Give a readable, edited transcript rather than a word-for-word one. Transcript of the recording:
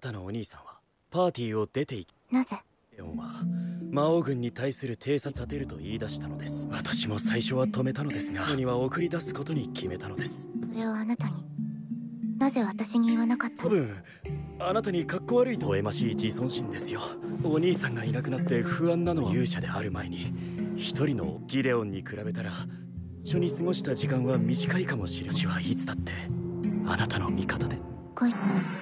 たのお兄さんはパーティーを出て行き、 なぜレオンは魔王軍に対する偵察立てると言い出したのです。私も最初は止めたのですが、には送り出すことに決めたのです。 それをあなたに、なぜ私に言わなかったの？ 多分あなたにかっこ悪いとえましい自尊心ですよ。お兄さんがいなくなって不安なのは勇者である前に、一人のギデオンに比べたら一緒に過ごした時間は短いかもしれない。私はいつだってあなたの味方です。 こい